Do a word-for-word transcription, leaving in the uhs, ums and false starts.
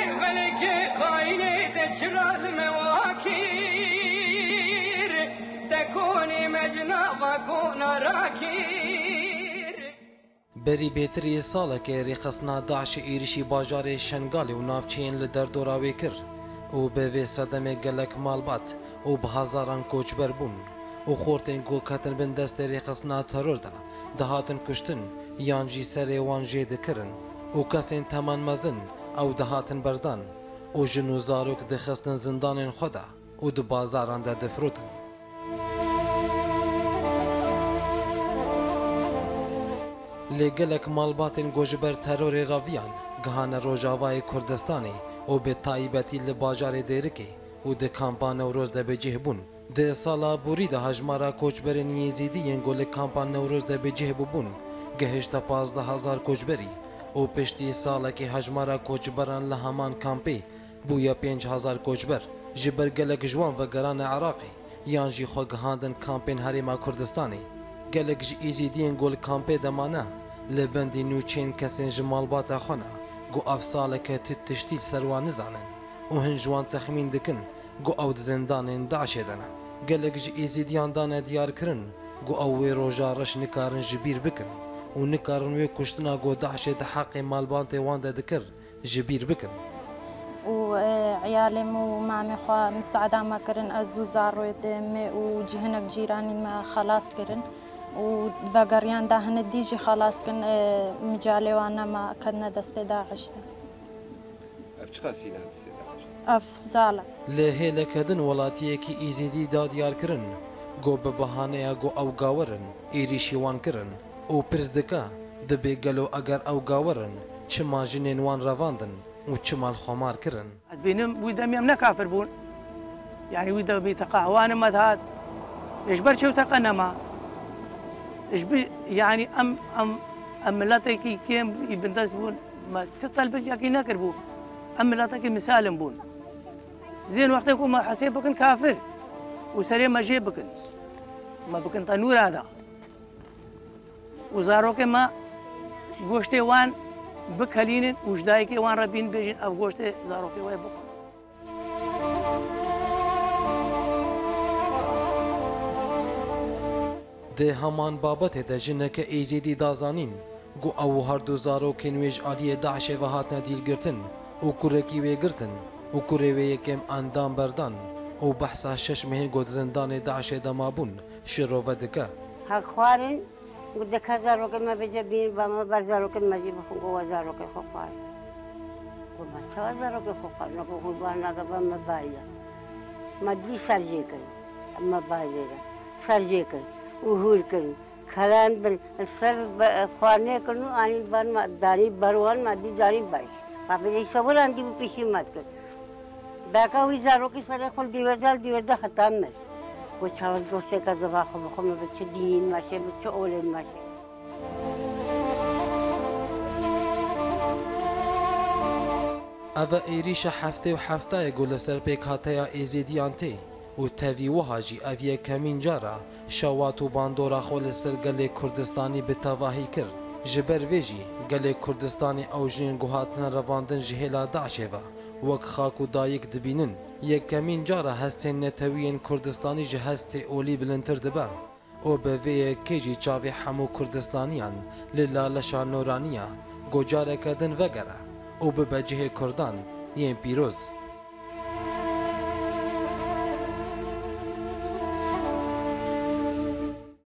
بری بهتری ساله که ریخستنا داعش ایریشی باجار شنگالی و نافچین لدردوراوی کر و به وی صدمه گلک مالبات و به هزاران کوچبر بون و خورتین گو کتن بین دست ریخستنا ترور دا دهاتن کشتن یانجی سر وان جید کرن و کسین تمان مزن او دهاتن بردان و جنو زاروک دخستن زندان خدا و دو بازاران دا دفروتن. لگلک مالباتن گوجبر ترور راویان گهان روجاوای کردستانی و به تایبتی لباجار دیرکی و ده کامپان نوروز ده بجه بون. ده سالا بوری ده هجمارا کوچبرین یزیدی گل کامپان نوروز ده بجه بون گهشت پازده هزار کوچبری و پشتی سالا که هجمارا کوچبران لهمان کامپی بویا پنج هزار کوچبر جبر گلک جوان و گران عراقی یان جی خو گهاندن کامپین هریما کردستانی گلک جی ایزیدین گل کامپی دمانه لبندی نوچین کسین جمالبات خونه گو افساله که تشتیل سروان نزانن و هنجوان تخمین دکن گو او زندان داعش دنه گلک جی ایزیدیان دانه دیار کرن گو اوی روژارش نکارن جبیر بکن و نکارن وی کشتنا گو داعش ده حق مالبات وانده دکر جبیر بکن وعيالي ومامي خوا مساعدة ما كرن أزو زارويد وجهنك جيراني ما خلاص كرن وذاقريان ده هنديجي خلاص كن مجالي وانا ما كنا دست داعش ده أف خاسين هذا دست أف سالة لهيلا كدن ولاتيه كي إيزيدي داديار كرن گو ببهانه گو او گاورن ایریشی وان کرن او پرزدکا دبی گلو اگر او گاورن چما جنین وان رواندن و چمال خمار کرن بينهم ويدا ميم نكافر بون يعني ويدا بيتقاهوان مذهات ايش برشو تقنما ايش بي يعني ام ام ام ملاتك كيم يبندس بون ما تطلب ياكي نكر بون ام ملاتك مسالم بون زين وقتكم ما حسيبكن كافر وسري ما جيبكن ما بكن تنور هذا وزاروك ما گوشتي وان بکلین وجدایی که وان ربین بیشین افگوشت زاروکی وای بکن. ده همان بابت ده جنک ایزیدی دازانین گو او هر دو زاروکین ویج آلیه داعش و هاتنا دیل گرتن و کرکی وی گرتن و کره وی یکم اندام بردان و بحثا شش مهین گود زندان داعش دمابون شروع دکه. حق خوارن قد كذا روك ما بيجابين بما برزا روك ما جيب خو وزا روك خوفا وما شوزا روك خوفا نكو خبانا كبا ما بايا ما دي سرجي كري ما بايا سرجي كري وهول كري خلان بل سر خوانه كنو اني بان ما داري بروان ما دي داري باي بابا جي صبر عندي بيشي مات كر باكا وزا روك سر خل ديوردال ديوردا ختم مر وشاول دوسته کا زبا خو خو مې بچ دین ماشه بچ اولن ماشه اوا ایریش هفته و هفته گل سر پیک هاتیا ایزیدیانته و تاوی وهاجی اویه کمین جارا شوات و باندورا خول سر گل کردستانی به تواهی کر جبر ویجی گل کردستانی اوجین گوهاتنا رواندن جهلا داعشوا وک خاکو دایک دبینن یک کمین جارا هستین نتوین کردستانی جه هست اولی بلندتر دبا او به وی کیجی چاوی همو کردستانیان للالشا نورانیا گوجاره کدن وگره او به بجه کردان ین پیروز